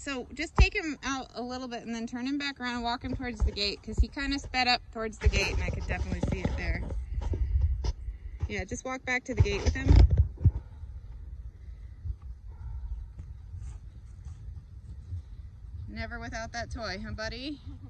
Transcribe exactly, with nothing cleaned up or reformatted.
so just take him out a little bit and then turn him back around and walk him towards the gate, because he kind of sped up towards the gate and I could definitely see it there. Yeah, just walk back to the gate with him. Never without that toy, huh, buddy?